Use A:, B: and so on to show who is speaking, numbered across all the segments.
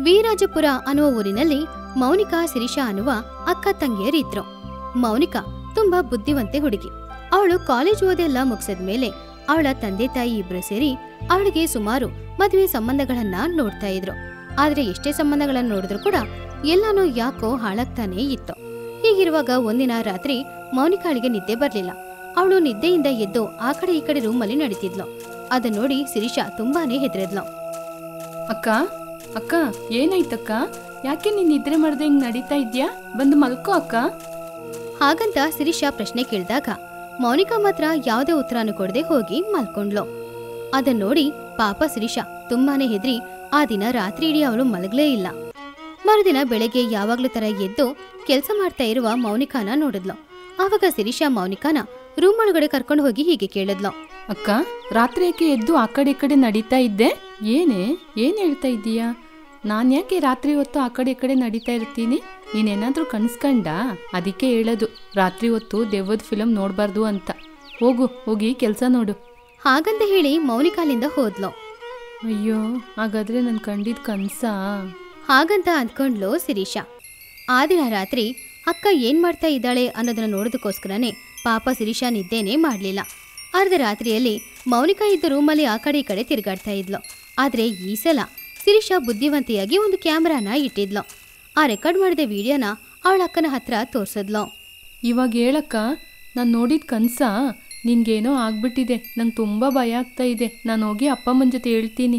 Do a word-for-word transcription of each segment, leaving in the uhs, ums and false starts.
A: ವೀರಾಜಪುರ ಅನ್ನುವ ಊರಿನಲ್ಲಿ ಮೌನಿಕಾ ಶಿರೀಷಾ ಅನ್ನುವ ಅಕ್ಕ ತಂಗಿಯರಿದ್ರು. ಮೌನಿಕಾ ತುಂಬಾ ಬುದ್ಧಿವಂತೆ ಹುಡುಗಿ. ಅವಳು ಕಾಲೇಜ್ ಓದೆಲ್ಲ ಮುಗಿಸಿದ್ಮೇಲೆ ಅವಳ ತಂದೆ ತಾಯಿ ಇಬ್ರು ಸೇರಿ ಅವಳಿಗೆ ಸುಮಾರು ಮದುವೆ ಸಂಬಂಧಗಳನ್ನ ನೋಡ್ತಾ ಇದ್ರು. ಆದ್ರೆ ಎಷ್ಟೇ ಸಂಬಂಧಗಳನ್ನ ನೋಡಿದ್ರು ಕೂಡ ಎಲ್ಲಾನು ಯಾಕೋ ಹಾಳಾಗ್ತಾನೆ ಇತ್ತು. ಹೀಗಿರುವಾಗ ಒಂದಿನ ರಾತ್ರಿ ಮೌನಿಕಾಳಿಗೆ ನಿದ್ದೆ ಬರ್ಲಿಲ್ಲ. ಅವಳು ನಿದ್ದೆಯಿಂದ ಎದ್ದು ಆ ಕಡೆ ಈ ಕಡೆ ರೂಮಲ್ಲಿ ನಡೀತಿದ್ಲು. ಅದನ್ನ ನೋಡಿ ಶಿರೀಷಾ ತುಂಬಾನೇ ಹೆದರಿದ್ಲು.
B: ಅಕ್ಕ ಅಕ್ಕ ಏನಾಯ್ತಕ್ಕ? ಯಾಕೆ ನೀನ್ ನಿದ್ರೆ ಮಾಡದೆ ಹಿಂಗ್ ನಡೀತಾ ಇದ್ಯಾ? ಬಂದು ಮಲ್ಕೋ ಅಕ್ಕ.
A: ಹಾಗಂತ ಶಿರೀಷಾ ಪ್ರಶ್ನೆ ಕೇಳಿದಾಗ ಮೌನಿಕಾ ಮಾತ್ರ ಯಾವುದೇ ಉತ್ತರನು ಕೊಡದೆ ಹೋಗಿ ಮಲ್ಕೊಂಡ್ಲು. ಅದನ್ನ ನೋಡಿ ಪಾಪ ಶಿರೀಷಾ ತುಂಬಾನೇ ಹೆದ್ರಿ ಆ ದಿನ ರಾತ್ರಿ ಇಡೀ ಅವಳು ಮಲಗಲೇ ಇಲ್ಲ. ಮರುದಿನ ಬೆಳಗ್ಗೆ ಯಾವಾಗ್ಲೂ ತರ ಎದ್ದು ಕೆಲಸ ಮಾಡ್ತಾ ಇರುವ ಮೌನಿಕಾನ ನೋಡಿದ್ಲು. ಆವಾಗ ಶಿರೀಷಾ ಮೌನಿಕಾನ ರೂಮ್ ಒಳಗಡೆ ಕರ್ಕೊಂಡು ಹೋಗಿ ಹೀಗೆ ಕೇಳಿದ್ಲು.
B: ಅಕ್ಕ, ರಾತ್ರಿ ಯಾಕೆ ಎದ್ದು ಆ ಕಡೆ ಈ ಕಡೆ ನಡೀತಾ ಇದ್ದೆ? ಏನೇ ಏನ್ ಹೇಳ್ತಾ ಇದ್ದೀಯಾ? ನಾನ್ ಯಾಕೆ ರಾತ್ರಿ ಹೊತ್ತು ಆ ಕಡೆ ಈ ಕಡೆ ನಡೀತಾ ಇರ್ತೀನಿ? ನೀನೇನಾದ್ರೂ ಕನ್ಸ್ಕಂಡ? ಅದಕ್ಕೆ ಹೇಳೋದು ರಾತ್ರಿ ಹೊತ್ತು ದೆವ್ವದ ಫಿಲಮ್ ನೋಡ್ಬಾರ್ದು ಅಂತ. ಹೋಗು, ಹೋಗಿ ಕೆಲ್ಸ ನೋಡು.
A: ಹಾಗಂತ ಹೇಳಿ ಮೌನಿಕಾಲಿಂದ ಹೋದ್ಲು.
B: ಅಯ್ಯೋ, ಹಾಗಾದ್ರೆ ನನ್ ಕಂಡಿದ್ ಕನ್ಸಾ?
A: ಹಾಗಂತ ಅಂದ್ಕೊಂಡ್ಲು ಶಿರೀಷಾ. ಆ ದಿನ ರಾತ್ರಿ ಅಕ್ಕ ಏನ್ ಮಾಡ್ತಾ ಇದ್ದಾಳೆ ಅನ್ನೋದನ್ನ ನೋಡೋದಕ್ಕೋಸ್ಕರನೇ ಪಾಪ ಶಿರೀಷಾ ನಿದ್ದೆನೇ ಮಾಡ್ಲಿಲ್ಲ. ಅರ್ಧ ರಾತ್ರಿಯಲ್ಲಿ ಮೌನಿಕಾ ಇದ್ದ ರೂಮಲ್ಲಿ ಆ ಕಡೆ ಈ ಕಡೆ ತಿರುಗಾಡ್ತಾ ಇದ್ಲು. ಆದ್ರೆ ಈ ಸಲ ಶಿರೀಷಾ ಬುದ್ಧಿವಂತಿಯಾಗಿ ಒಂದು ಕ್ಯಾಮ್ರಾನ ಇಟ್ಟಿದ್ಲು. ಆ ರೆಕಾರ್ಡ್ ಮಾಡಿದ ವಿಡಿಯೋನ ಅವಳ ಅಕ್ಕನ ಹತ್ರ ತೋರ್ಸದ್ಲು.
B: ಇವಾಗ ಹೇಳಕ್ಕ, ನಾನು ನೋಡಿದ ಕನ್ಸಾ? ನಿನ್ಗೇನೋ ಆಗ್ಬಿಟ್ಟಿದೆ, ನಂಗೆ ತುಂಬಾ ಭಯ ಆಗ್ತಾ ಇದೆ. ನಾನು ಹೋಗಿ ಅಪ್ಪಮ್ಮನ ಜೊತೆ ಹೇಳ್ತೀನಿ.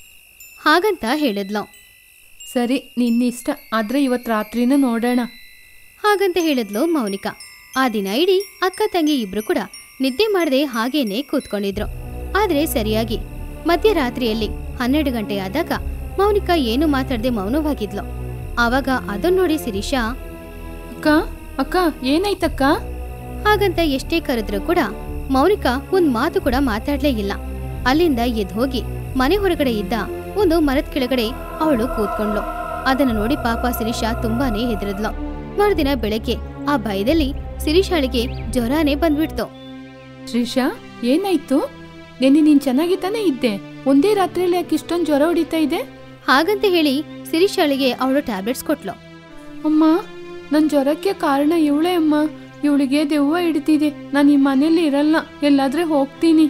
A: ಹಾಗಂತ ಹೇಳಿದ್ಲು.
B: ಸರಿ, ನಿನ್ನಿಷ್ಟ, ಆದ್ರೆ ಇವತ್ತು ರಾತ್ರಿನ ನೋಡೋಣ.
A: ಹಾಗಂತ ಹೇಳಿದ್ಲು ಮೌನಿಕಾ. ಆ ದಿನ ಇಡೀ ಅಕ್ಕ ತಂಗಿ ಇಬ್ರು ಕೂಡ ನಿದ್ದೆ ಮಾಡದೆ ಹಾಗೇನೆ ಕೂತ್ಕೊಂಡಿದ್ರು. ಆದ್ರೆ ಸರಿಯಾಗಿ ಮಧ್ಯರಾತ್ರಿಯಲ್ಲಿ ಹನ್ನೆರಡು ಗಂಟೆ ಆದಾಗ ಮೌನಿಕಾ ಏನು ಮಾತಾಡದೆ ಮೌನವಾಗಿದ್ಲು. ಆವಾಗ ಅದನ್ನ ನೋಡಿ ಶಿರೀಷಾ,
B: ಅಕ್ಕ ಅಕ್ಕ ಏನಾಯ್ತಕ್ಕ?
A: ಹಾಗಂತ ಎಷ್ಟೇ ಕರೆದ್ರು ಕೂಡ ಮೌನಿಕಾ ಒಂದ್ ಮಾತು ಕೂಡ ಮಾತಾಡ್ಲೇ ಇಲ್ಲ. ಅಲ್ಲಿಂದ ಎದ್ದು ಹೋಗಿ ಮನೆ ಹೊರಗಡೆ ಇದ್ದ ಒಂದು ಮರದ ಕೆಳಗಡೆ ಅವಳು ಕೂತ್ಕೊಂಡ್ಲು. ಅದನ್ನ ನೋಡಿ ಪಾಪ ಶಿರೀಷಾ ತುಂಬಾನೇ ಹೆದರಿದ್ಲು. ಮರುದಿನ ಬೆಳಗ್ಗೆ ಆ ಭಯದಲ್ಲಿ ಶಿರೀಷಾಳಿಗೆ ಜ್ವರನೇ ಬಂದ್ಬಿಡ್ತು.
B: ಶ್ರೀಷಾ, ಏನಾಯ್ತು? ನೆನ್ನೆ ನೀನ್ ಚೆನ್ನಾಗಿ ತಾನೇ ಇದ್ದೆ, ಒಂದೇ ರಾತ್ರಿಯಲ್ಲಿ ಯಾಕೆ ಇಷ್ಟೊಂದು ಜ್ವರ ಹೊಡಿತಾ ಇದೆ?
A: ಹಾಗಂತ ಹೇಳಿ ಶಿರೀಷಾಳಿಗೆ ಅವಳು ಟ್ಯಾಬ್ಲೆಟ್ಸ್ ಕೊಟ್ಲು.
B: ಅಮ್ಮ, ನನ್ ಜ್ವರಕ್ಕೆ ಕಾರಣ ಇವಳೇ ಅಮ್ಮ. ಇವಳಿಗೆ ದೆವ್ವ ಹಿಡಿತಿದೆ. ನಾನು ಈ ಮನೇಲಿ ಇರಲ್ಲ, ಎಲ್ಲಾದ್ರೆ ಹೋಗ್ತೀನಿ.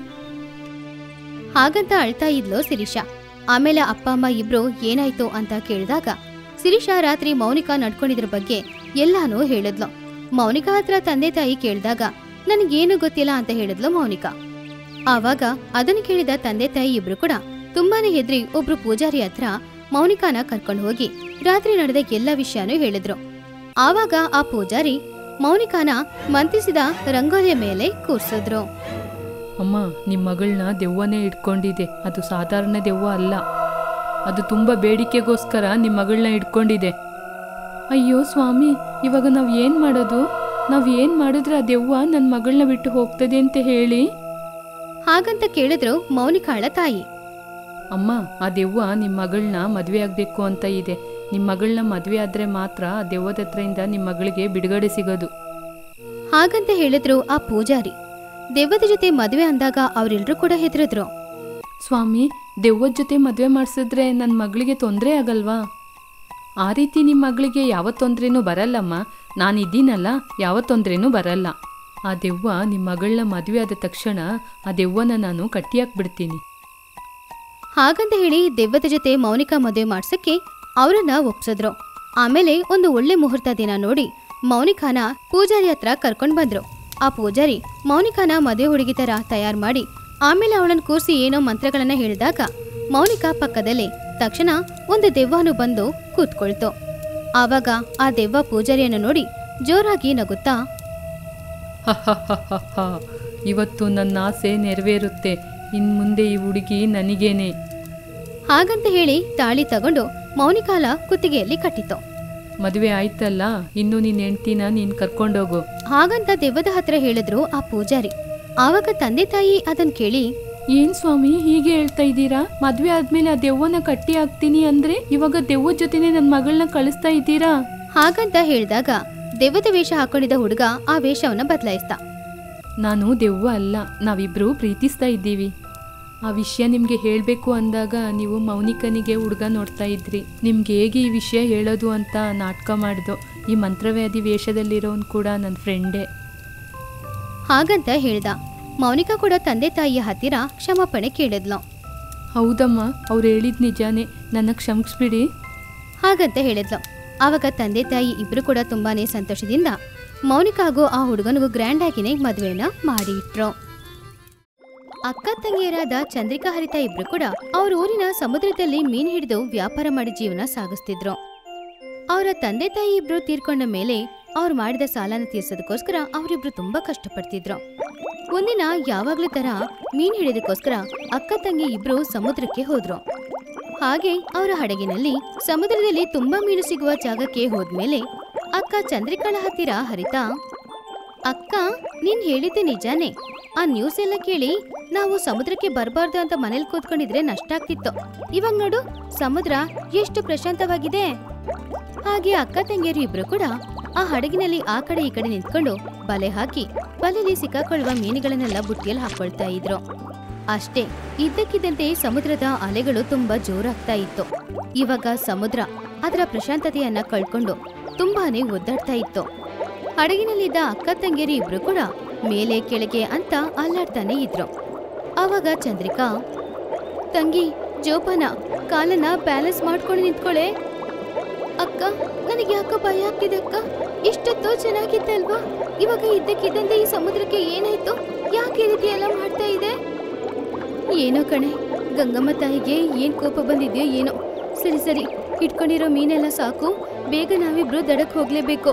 A: ಹಾಗಂತ ಅಳ್ತಾ ಇದ್ಲು ಶಿರೀಷಾ. ಆಮೇಲೆ ಅಪ್ಪ ಅಮ್ಮ ಇಬ್ರು ಏನಾಯ್ತು ಅಂತ ಕೇಳಿದಾಗ ಶಿರೀಷಾ ರಾತ್ರಿ ಮೌನಿಕಾ ನಡ್ಕೊಂಡಿದ್ರ ಬಗ್ಗೆ ಎಲ್ಲಾನು ಹೇಳಿದ್ಲು. ಮೌನಿಕಾ ಹತ್ರ ತಂದೆ ತಾಯಿ ಕೇಳಿದಾಗ ನನಗೇನು ಗೊತ್ತಿಲ್ಲ ಅಂತ ಹೇಳಿದ್ಲು ಮೌನಿಕಾ. ಆವಾಗ ಅದನ್ನು ಕೇಳಿದ ತಂದೆ ತಾಯಿ ಇಬ್ರು ಕೂಡ ತುಂಬಾನೇ ಹೆದ್ರಿ ಒಬ್ರು ಪೂಜಾರಿ ಹತ್ರ ಮೌನಿಕಾನ ಕರ್ಕೊಂಡು ಹೋಗಿ ರಾತ್ರಿ ನಡೆದ ಎಲ್ಲ ವಿಷಯನೂ ಹೇಳಿದ್ರು. ಆವಾಗ ಆ ಪೂಜಾರಿ ಮೌನಿಕಾನ ಮಂತ್ರಿಸಿದ ರಂಗೋಲಿಯ ಮೇಲೆ ಕೂರ್ಸಿದ್ರು.
B: ಅಮ್ಮ, ನಿಮ್ ಮಗಳನ್ನ ದೆವ್ವನೇ ಇಟ್ಕೊಂಡಿದೆ. ಅದು ಸಾಧಾರಣ ದೆವ್ವ ಅಲ್ಲ, ಅದು ತುಂಬಾ ಬೇಡಿಕೆಗೋಸ್ಕರ ನಿಮ್ ಮಗಳನ್ನ ಇಟ್ಕೊಂಡಿದೆ. ಅಯ್ಯೋ ಸ್ವಾಮಿ, ಇವಾಗ ನಾವ್ ಏನ್ ಮಾಡೋದು? ನಾವ್ ಏನ್ ಮಾಡಿದ್ರೆ ಆ ದೆವ್ವ ನನ್ ಮಗಳನ್ನ ಬಿಟ್ಟು ಹೋಗ್ತದೆ ಅಂತ ಹೇಳಿ?
A: ಹಾಗಂತ ಕೇಳಿದ್ರು ಮೌನಿಕಾಳ ತಾಯಿ.
B: ಅಮ್ಮ, ಆ ದೆವ್ವ ನಿಮ್ ಮಗಳನ್ನ ಮದ್ವೆ ಆಗ್ಬೇಕು ಅಂತ ಇದೆ. ನಿಮ್ ಮಗಳನ್ನ ಮದ್ವೆ ಆದ್ರೆ ಮಾತ್ರ ಆ ದೆವ್ವದ ಹತ್ರದಿಂದ ನಿಮ್ ಮಗಳಿಗೆ ಬಿಡುಗಡೆ ಸಿಗೋದು.
A: ಹಾಗಂತ ಹೇಳಿದ್ರು ಆ ಪೂಜಾರಿ. ದೆವ್ವದ ಜೊತೆ ಮದ್ವೆ ಅಂದಾಗ ಅವ್ರೆಲ್ರೂ ಕೂಡ ಹೆದರಿದ್ರು.
B: ಸ್ವಾಮಿ, ದೆವ್ವದ ಜೊತೆ ಮದ್ವೆ ಮಾಡಿಸಿದ್ರೆ ನನ್ ಮಗಳಿಗೆ ತೊಂದರೆ ಆಗಲ್ವಾ? ಆ ರೀತಿ ನಿಮ್ ಮಗಳಿಗೆ ಯಾವ ತೊಂದ್ರೆನೂ ಬರಲ್ಲಮ್ಮ. ನಾನಿದ್ದೀನಲ್ಲ, ಯಾವ ತೊಂದ್ರೆನೂ ಬರಲ್ಲ. ಆ ದೆವ್ವ ನಿಮ್ ಮಗಳನ್ನ ಮದ್ವೆ ಆದ ತಕ್ಷಣ ಆ ದೆವ್ವನ ನಾನು ಕಟ್ಟಿಯಾಕ್ಬಿಡ್ತೀನಿ.
A: ಹಾಗಂತ ಹೇಳಿ ದೆವ್ವದ ಜೊತೆ ಮೌನಿಕಾ ಮದುವೆ ಮಾಡ್ಸಕ್ಕೆ ಅವರನ್ನ ಒಪ್ಸಿದ್ರು. ಆಮೇಲೆ ಒಂದು ಒಳ್ಳೆ ಮುಹೂರ್ತ ದಿನ ನೋಡಿ ಮೌನಿಕಾನ ಪೂಜಾರಿ ಹತ್ರ ಕರ್ಕೊಂಡ್ ಬಂದ್ರು. ಆ ಪೂಜಾರಿ ಮೌನಿಕಾನ ಮದುವೆ ಹುಡುಗಿ ತರ ತಯಾರು ಮಾಡಿ ಆಮೇಲೆ ಅವಳನ್ನ ಕೂರಿಸಿ ಏನೋ ಮಂತ್ರಗಳನ್ನ ಹೇಳಿದಾಗ ಮೌನಿಕಾ ಪಕ್ಕದಲ್ಲಿ ತಕ್ಷಣ ಒಂದು ದೆವ್ವನು ಬಂದು ಕೂತ್ಕೊಳ್ತು. ಆವಾಗ ಆ ದೆವ್ವ ಪೂಜಾರಿಯನ್ನು ನೋಡಿ ಜೋರಾಗಿ ನಗುತ್ತಾ,
B: ಇವತ್ತು ನನ್ನ ಆಸೆ ನೆರವೇರುತ್ತೆ. ಇನ್ ಮುಂದೆ ಈ ಹುಡುಗಿ ನನಗೇನೆ.
A: ಹಾಗಂತ ಹೇಳಿ ತಾಳಿ ತಗೊಂಡು ಮೌನಿಕಾಲ ಕುತ್ತಿಗೆಯಲ್ಲಿ ಕಟ್ಟಿತು.
B: ಮದುವೆ ಆಯ್ತಲ್ಲ, ಇನ್ನು ನಿನ್ ಹೆಂಡ್ತಿನ ನೀನ್ ಕರ್ಕೊಂಡೋಗು.
A: ಹಾಗಂತ ದೆವ್ವದ ಹತ್ರ ಹೇಳಿದ್ರು ಆ ಪೂಜಾರಿ. ಆವಾಗ ತಂದೆ ತಾಯಿ ಅದನ್ ಕೇಳಿ,
B: ಏನ್ ಸ್ವಾಮಿ ಹೀಗೆ ಹೇಳ್ತಾ ಇದ್ದೀರಾ? ಮದ್ವೆ ಆದ್ಮೇಲೆ ಆ ದೆವ್ವನ ಕಟ್ಟಿ ಹಾಕ್ತೀನಿ ಅಂದ್ರೆ ಇವಾಗ ದೆವ್ವದ ಜೊತೆನೆ ನನ್ ಮಗಳನ್ನ ಕಳಿಸ್ತಾ ಇದ್ದೀರಾ?
A: ಹಾಗಂತ ಹೇಳಿದಾಗ ದೆವ್ವದ ವೇಷ ಹಾಕೊಂಡಿದ್ದ ಹುಡುಗ ಆ ವೇಷವನ್ನ ಬದಲಾಯಿಸ್ತಾ.
B: ನಾನು ದೆವ್ವ ಅಲ್ಲ, ನಾವಿಬ್ರು ಪ್ರೀತಿಸ್ತಾ ಇದ್ದೀವಿ. ಆ ವಿಷಯ ನಿಮಗೆ ಹೇಳಬೇಕು ಅಂದಾಗ ನೀವು ಮೌನಿಕನಿಗೆ ಹುಡುಗ ನೋಡ್ತಾ ಇದ್ರಿ. ನಿಮ್ಗೆ ಹೇಗೆ ಈ ವಿಷಯ ಹೇಳೋದು ಅಂತ ನಾಟಕ ಮಾಡ್ದು. ಈ ಮಂತ್ರವ್ಯಾಧಿ ವೇಷದಲ್ಲಿರೋನು ಕೂಡ ನನ್ನ ಫ್ರೆಂಡೇ.
A: ಹಾಗಂತ ಹೇಳ್ದ. ಮೌನಿಕಾ ಕೂಡ ತಂದೆ ತಾಯಿಯ ಹತ್ತಿರ ಕ್ಷಮಾಪಣೆ ಕೇಳಿದ್ಲು.
B: ಹೌದಮ್ಮ, ಅವ್ರು ಹೇಳಿದ ನಿಜಾನೇ, ನನ್ನ ಕ್ಷಮಿಸ್ಬಿಡಿ
A: ಹಾಗಂತ ಹೇಳಿದ್ಲು. ಆವಾಗ ತಂದೆ ತಾಯಿ ಇಬ್ರು ಕೂಡ ತುಂಬಾನೇ ಸಂತೋಷದಿಂದ ಮೌನಿಕಾಗೂ ಆ ಹುಡುಗನಿಗೂ ಗ್ರ್ಯಾಂಡ್ ಆಗಿನೇ ಮದುವೆನ ಮಾಡಿ ಇಟ್ರು. ಅಕ್ಕ ತಂಗಿಯರಾದ ಚಂದ್ರಿಕಾ ಹರಿತಾ ಇಬ್ರು ಕೂಡ ಅವ್ರ ಊರಿನ ಸಮುದ್ರದಲ್ಲಿ ಮೀನು ಹಿಡಿದು ವ್ಯಾಪಾರ ಮಾಡಿ ಜೀವನ ಸಾಗಿಸ್ತಿದ್ರು. ಅವರ ತಂದೆ ತಾಯಿ ಇಬ್ರು ತೀರ್ಕೊಂಡ ಮೇಲೆ ಅವ್ರು ಮಾಡಿದ ಸಾಲನ ತೀರ್ಸೋದಕ್ಕೋಸ್ಕರ ಅವರಿಬ್ರು ತುಂಬಾ ಕಷ್ಟಪಡ್ತಿದ್ರು. ಒಂದಿನ ಯಾವಾಗ್ಲೂ ತರ ಮೀನ್ ಹಿಡಿಯೋದಕ್ಕೋಸ್ಕರ ಅಕ್ಕ ತಂಗಿ ಇಬ್ರು ಸಮುದ್ರಕ್ಕೆ ಹೋದ್ರು. ಹಾಗೆ ಅವರ ಹಡಗಿನಲ್ಲಿ ಸಮುದ್ರದಲ್ಲಿ ತುಂಬಾ ಮೀನು ಸಿಗುವ ಜಾಗಕ್ಕೆ ಹೋದ್ಮೇಲೆ ಅಕ್ಕ ಚಂದ್ರಿಕಾಳ ಹತ್ತಿರ ಹರಿತಾ, ಅಕ್ಕ ನೀನ್ ಹೇಳಿದ್ದೆ ನಿಜಾನೇ, ಆ ನ್ಯೂಸ್ ಎಲ್ಲ ಕೇಳಿ ನಾವು ಸಮುದ್ರಕ್ಕೆ ಬರಬಾರ್ದು ಅಂತ ಮನೇಲಿ ಕೂತ್ಕೊಂಡಿದ್ರೆ ನಷ್ಟ ಆಗ್ತಿತ್ತು. ಇವಾಗ ನೋಡು ಸಮುದ್ರ ಎಷ್ಟು ಪ್ರಶಾಂತವಾಗಿದೆ. ಹಾಗೆ ಅಕ್ಕ ತಂಗಿಯರು ಇಬ್ರು ಕೂಡ ಆ ಹಡಗಿನಲ್ಲಿ ಆ ಕಡೆ ಈ ಕಡೆ ನಿಂತ್ಕೊಂಡು ಬಲೆ ಹಾಕಿ ಬಲೆಯಲ್ಲಿ ಸಿಕ್ಕಾಕೊಳ್ಳುವ ಮೀನುಗಳನ್ನೆಲ್ಲ ಬುಟ್ಟಿಯಲ್ಲಿ ಹಾಕೊಳ್ತಾ ಇದ್ರು. ಅಷ್ಟೇ, ಇದ್ದಕ್ಕಿದ್ದಂತೆ ಸಮುದ್ರದ ಅಲೆಗಳು ತುಂಬಾ ಜೋರಾಗ್ತಾ ಇತ್ತು. ಇವಾಗ ಸಮುದ್ರ ಅದರ ಪ್ರಶಾಂತತೆಯನ್ನ ಕಳ್ಕೊಂಡು ತುಂಬಾನೇ ಒದ್ದಾಡ್ತಾ ಇತ್ತು. ಹಡಗಿನಲ್ಲಿದ್ದ ಅಕ್ಕ ತಂಗಿಯರು ಇಬ್ರು ಕೂಡ ಮೇಲೆ ಕೆಳಗೆ ಅಂತ ಅಲ್ಲಾಡ್ತಾನೆ ಇದ್ರು. ಆವಾಗ ಚಂದ್ರಿಕಾ, ತಂಗಿ ಜೋಪಾನ, ಕಾಲನ್ನ ಬ್ಯಾಲೆನ್ಸ್ ಮಾಡ್ಕೊಂಡು ನಿಂತ್ಕೊಳ್ಳೆ. ಅಕ್ಕ ನನಗೆ ಯಾಕೋ ಭಯ ಆಗ್ತಿದೆ ಅಕ್ಕ, ಇಷ್ಟೊತ್ತು ಚೆನ್ನಾಗಿತ್ತಲ್ವಾ, ಇವಾಗ ಇದ್ದಕ್ಕಿದ್ದಂತೆ ಈ ಸಮುದ್ರಕ್ಕೆ ಏನಾಯ್ತು, ಯಾಕೆ ಈ ರೀತಿ ಎಲ್ಲ ಮಾಡ್ತಾ ಇದೆ? ಏನೋ ಕಣೆ, ಗಂಗಮ್ಮ ತಾಯಿಗೆ ಏನ್ ಕೋಪ ಬಂದಿದ್ಯೋ ಏನೋ. ಸರಿ ಸರಿ ಇಟ್ಕೊಂಡಿರೋ ಮೀನೆಲ್ಲ ಸಾಕು, ಬೇಗ ನಾವಿಬ್ರು ದಡಕ್ಕೆ ಹೋಗ್ಲೇಬೇಕು.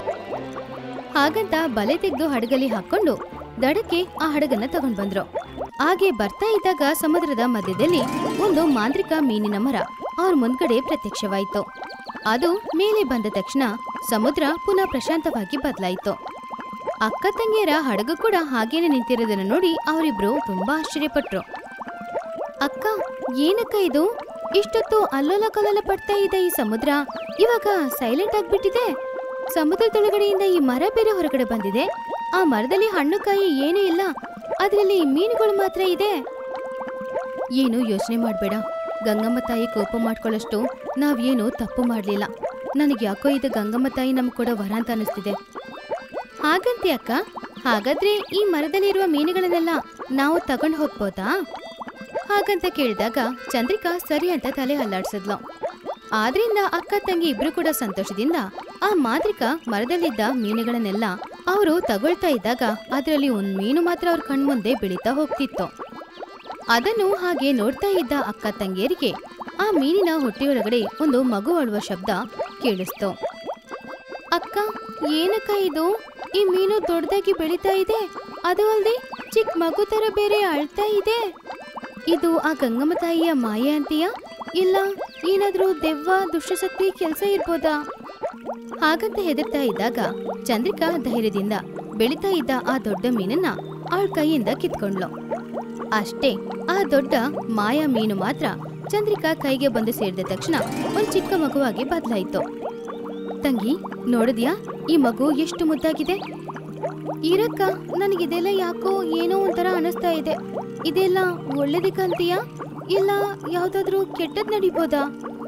A: ಹಾಗಂತ ಬಲೆ ತೆಗೆದು ಹಡಗಲ್ಲಿ ಹಾಕೊಂಡು ದಡಕ್ಕೆ ಆ ಹಡಗನ್ನ ತಗೊಂಡ್ ಬಂದ್ರು. ಹಾಗೆ ಬರ್ತಾ ಇದ್ದಾಗ ಸಮುದ್ರದ ಮಧ್ಯದಲ್ಲಿ ಒಂದು ಮಾಂತ್ರಿಕ ಮೀನಿನ ಮರ ಅವ್ರ ಮುಂದ್ಗಡೆ ಪ್ರತ್ಯಕ್ಷವಾಯಿತು. ಅದು ಮೇಲೆ ಬಂದ ತಕ್ಷಣ ಸಮುದ್ರ ಪುನಃ ಪ್ರಶಾಂತವಾಗಿ ಬದಲಾಯಿತು. ಅಕ್ಕ ತಂಗಿಯರ ಹಡಗು ಕೂಡ ಹಾಗೇನೆ ನಿಂತಿರೋದನ್ನ ನೋಡಿ ಅವರಿಬ್ರು ತುಂಬಾ ಆಶ್ಚರ್ಯಪಟ್ರು. ಅಕ್ಕ ಏನಕ್ಕ ಇದು, ಇಷ್ಟೊತ್ತು ಅಲ್ಲೋಲ ಕಲ್ಲೋಲ ಪಡ್ತಾ ಇದೆ ಈ ಸಮುದ್ರ, ಇವಾಗ ಸೈಲೆಂಟ್ ಆಗ್ಬಿಟ್ಟಿದೆ. ಸಮುದ್ರದೊಳಗಡೆಯಿಂದ ಈ ಮರ ಬೇರೆ ಹೊರಗಡೆ ಬಂದಿದೆ. ಆ ಮರದಲ್ಲಿ ಹಣ್ಣು ಕಾಯಿ ಏನೂ ಇಲ್ಲ, ಅದರಲ್ಲಿ ಮೀನುಗಳು ಮಾತ್ರ ಇದೆ. ಏನು ಯೋಚನೆ ಮಾಡಬೇಡ, ಗಂಗಮ್ಮ ತಾಯಿ ಕೋಪ ಮಾಡ್ಕೊಳ್ಳೋಷ್ಟು ನಾವೇನು ತಪ್ಪು ಮಾಡಲಿಲ್ಲ. ನನಗೆ ಯಾಕೋ ಇದು ಗಂಗಮ್ಮ ತಾಯಿ ನಮ್ಗೆ ಕೊಡೋ ವರ ಅಂತ ಅನಿಸ್ತಿದೆ. ಹಾಗಂತೆ ಅಕ್ಕ, ಹಾಗಾದ್ರೆ ಈ ಮರದಲ್ಲಿರುವ ಮೀನುಗಳನ್ನೆಲ್ಲ ನಾವು ತಗೊಂಡು ಹೋಗ್ಬೋದಾ ಹಾಗಂತ ಕೇಳಿದಾಗ ಚಂದ್ರಿಕಾ ಸರಿ ಅಂತ ತಲೆ ಅಲ್ಲಾಡ್ಸಿದ್ಲು. ಆದ್ರಿಂದ ಅಕ್ಕ ತಂಗಿ ಇಬ್ರು ಕೂಡ ಸಂತೋಷದಿಂದ ಆ ಮಾಂತ್ರಿಕ ಮರದಲ್ಲಿದ್ದ ಮೀನುಗಳನ್ನೆಲ್ಲ ಅವರು ತಗೊಳ್ತಾ ಇದ್ದಾಗ ಅದರಲ್ಲಿ ಒಂದ್ ಮೀನು ಮಾತ್ರ ಅವ್ರ ಕಣ್ಮುಂದೆ ಬೆಳೀತಾ ಹೋಗ್ತಿತ್ತು. ಅದನ್ನು ಹಾಗೆ ನೋಡ್ತಾ ಇದ್ದ ಅಕ್ಕ ತಂಗಿಯರಿಗೆ ಆ ಮೀನಿನ ಹೊಟ್ಟೆಯೊಳಗಡೆ ಒಂದು ಮಗು ಅಳುವ ಶಬ್ದ ಕೇಳಿಸ್ತು. ಅಕ್ಕ ಏನಕ್ಕ ಇದು, ಈ ಮೀನು ದೊಡ್ಡದಾಗಿ ಬೆಳೀತಾ ಇದೆ, ಅದು ಅಲ್ದೆ ಚಿಕ್ಕ ಮಗು ತರ ಬೇರೆ ಅಳ್ತಾ ಇದೆ. ಇದು ಆ ಗಂಗಮ್ಮ ತಾಯಿಯ ಮಾಯೆ ಅಂತೀಯಾ, ಇಲ್ಲ ಏನಾದ್ರೂ ದೆವ್ವ ದುಷ್ಟಶಕ್ತಿ ಕೆಲಸ ಇರ್ಬೋದಾ ಹಾಗಂತ ಹೆದರ್ತಾ ಇದ್ದಾಗ ಚಂದ್ರಿಕಾ ಧೈರ್ಯದಿಂದ ಬೆಳೀತಾ ಇದ್ದ ಆ ದೊಡ್ಡ ಮೀನನ್ನ ಅವಳ ಕೈಯಿಂದ ಕಿತ್ಕೊಂಡ್ಲು. ಅಷ್ಟೇ, ಆ ದೊಡ್ಡ ಮಾಯಾ ಮೀನು ಮಾತ್ರ ಚಂದ್ರಿಕಾ ಕೈಗೆ ಬಂದು ಸೇರಿದ ತಕ್ಷಣ ಒಂದ್ ಚಿಕ್ಕ ಮಗುವಾಗಿ ಬದಲಾಯಿತು. ತಂಗಿ ನೋಡಿದ್ಯಾ, ಈ ಮಗು ಎಷ್ಟು ಮುದ್ದಾಗಿದೆ. ಇರಕ್ಕ, ನನಗಿದೆಲ್ಲ ಯಾಕೋ ಏನೋ ಒಂಥರ ಅನಿಸ್ತಾ ಇದೆ. ಇದೆಲ್ಲ ಒಳ್ಳೇದಕ್ಕಂತೀಯಾ, ಇಲ್ಲ ಯಾವ್ದಾದ್ರೂ ಕೆಟ್ಟದ್ ನಡಿಬೋದಾ?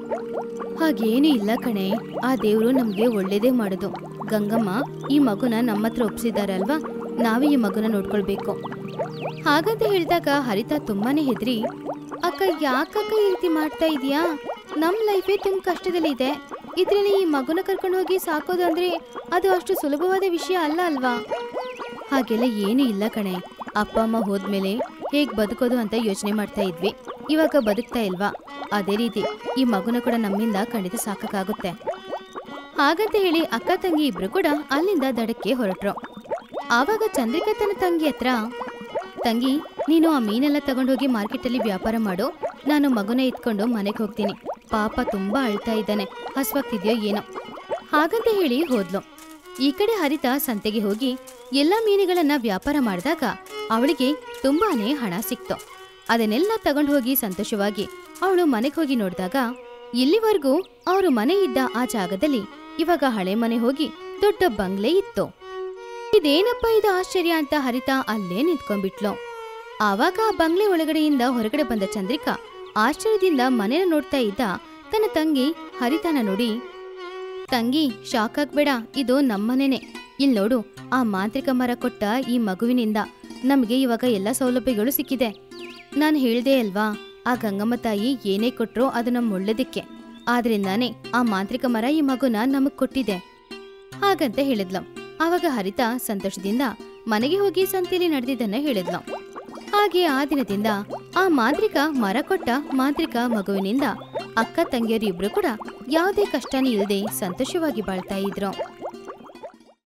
A: ಹಾಗೇನು ಇಲ್ಲ ಕಣೆ, ಆ ದೇವ್ರು ನಮ್ಗೆ ಒಳ್ಳೇದೇ ಮಾಡುದು. ಗಂಗಮ್ಮ ಈ ಮಗುನ ನಮ್ಮ ಹತ್ರ ಒಪ್ಸಿದ್ದಾರೆ ಅಲ್ವಾ, ನಾವೇ ಈ ಮಗುನ ನೋಡ್ಕೊಳ್ಬೇಕು ಹಾಗಂತ ಹೇಳಿದಾಗ ಹರಿತಾ ತುಂಬಾನೇ ಹೆದ್ರಿ, ಅಕ್ಕ ಯಾಕಕ್ಕ ಈ ರೀತಿ ಮಾಡ್ತಾ ಇದೀಯಾ, ನಮ್ ಲೈಫೇ ತುಂಬ ಕಷ್ಟದಲ್ಲಿ ಇದೆ, ಇದ್ರಲ್ಲಿ ಈ ಮಗುನ ಕರ್ಕೊಂಡು ಹೋಗಿ ಸಾಕೋದು ಅಂದ್ರೆ ಅದು ಅಷ್ಟು ಸುಲಭವಾದ ವಿಷಯ ಅಲ್ಲ ಅಲ್ವಾ? ಹಾಗೆಲ್ಲ ಏನು ಇಲ್ಲ ಕಣೆ, ಅಪ್ಪ ಅಮ್ಮ ಹೋದ್ಮೇಲೆ ಹೇಗ್ ಬದುಕೋದು ಅಂತ ಯೋಚನೆ ಮಾಡ್ತಾ ಇದ್ವಿ, ಇವಾಗ ಬದುಕ್ತಾ ಇಲ್ವಾ, ಅದೇ ರೀತಿ ಈ ಮಗುನ ಕೂಡ ನಮ್ಮಿಂದ ಖಂಡಿತ ಸಾಕಾಗುತ್ತೆ ಹಾಗಂತ ಹೇಳಿ ಅಕ್ಕ ತಂಗಿ ಇಬ್ರು ಕೂಡ ಅಲ್ಲಿಂದ ದಡಕ್ಕೆ ಹೊರಟ್ರು. ಆವಾಗ ಚಂದ್ರಿಕಾ ತನ್ನ ತಂಗಿ ಹತ್ರ, ತಂಗಿ ನೀನು ಆ ಮೀನೆಲ್ಲ ತಗೊಂಡೋಗಿ ಮಾರ್ಕೆಟಲ್ಲಿ ವ್ಯಾಪಾರ ಮಾಡು, ನಾನು ಮಗುನ ಇಟ್ಕೊಂಡು ಮನೆಗೆ ಹೋಗ್ತೀನಿ, ಪಾಪ ತುಂಬಾ ಅಳ್ತಾ ಇದ್ದಾನೆ, ಹಸ್ವಾಗ್ತಿದ್ಯೋ ಏನೋ ಹಾಗಂತ ಹೇಳಿ ಹೋದ್ಲು. ಈ ಕಡೆ ಹರಿತಾ ಸಂತೆಗೆ ಹೋಗಿ ಎಲ್ಲ ಮೀನುಗಳನ್ನ ವ್ಯಾಪಾರ ಮಾಡಿದಾಗ ಅವಳಿಗೆ ತುಂಬಾನೇ ಹಣ ಸಿಕ್ತು. ಅದನ್ನೆಲ್ಲ ತಗೊಂಡು ಹೋಗಿ ಸಂತೋಷವಾಗಿ ಅವಳು ಮನೆಗೆ ಹೋಗಿ ನೋಡಿದಾಗ ಇಲ್ಲಿವರೆಗೂ ಅವರು ಮನೆ ಇದ್ದ ಆ ಜಾಗದಲ್ಲಿ ಇವಾಗ ಹಳೆ ಮನೆ ಹೋಗಿ ದೊಡ್ಡ ಬಂಗ್ಲೆ ಇತ್ತು. ಇದೇನಪ್ಪ ಇದು ಆಶ್ಚರ್ಯ ಅಂತ ಹರಿತಾ ಅಲ್ಲೇ ನಿಂತ್ಕೊಂಡ್ಬಿಟ್ಲು. ಆವಾಗ ಆ ಬಂಗ್ಲೆ ಒಳಗಡೆಯಿಂದ ಹೊರಗಡೆ ಬಂದ ಚಂದ್ರಿಕಾ ಆಶ್ಚರ್ಯದಿಂದ ಮನೇನ ನೋಡ್ತಾ ಇದ್ದ ತನ್ನ ತಂಗಿ ಹರಿತಾನ ನೋಡಿ, ತಂಗಿ ಶಾಕ್ ಆಗ್ಬೇಡ, ಇದು ನಮ್ಮನೇನೆ. ಇಲ್ ನೋಡು, ಆ ಮಾಂತ್ರಿಕ ಮರ ಕೊಟ್ಟ ಈ ಮಗುವಿನಿಂದ ನಮ್ಗೆ ಇವಾಗ ಎಲ್ಲ ಸೌಲಭ್ಯಗಳು ಸಿಕ್ಕಿದೆ. ನಾನ್ ಹೇಳ್ದೆ ಅಲ್ವಾ, ಆ ಗಂಗಮ್ಮ ತಾಯಿ ಏನೇ ಕೊಟ್ರೋ ಅದು ನಮ್ ಒಳ್ಳೇದಕ್ಕೆ, ಆದ್ರಿಂದಾನೇ ಆ ಮಾಂತ್ರಿಕ ಮರ ಈ ಮಗುನ ನಮಗ್ ಕೊಟ್ಟಿದೆ ಹಾಗಂತ ಹೇಳಿದ್ಲು. ಆವಾಗ ಹರಿತಾ ಸಂತೋಷದಿಂದ ಮನೆಗೆ ಹೋಗಿ ಸಂತೆಯಲ್ಲಿ ನಡೆದಿದ್ದನ್ನ ಹೇಳಿದ್ಲು. ಹಾಗೆ ಆ ದಿನದಿಂದ ಆ ಮಾಂತ್ರಿಕ ಮರ ಕೊಟ್ಟ ಮಾಂತ್ರಿಕ ಮಗುವಿನಿಂದ ಅಕ್ಕ ತಂಗಿಯರು ಇಬ್ರು ಕೂಡ ಯಾವುದೇ ಕಷ್ಟನೇ ಇಲ್ಲದೆ ಸಂತೋಷವಾಗಿ ಬಾಳ್ತಾ ಇದ್ರು.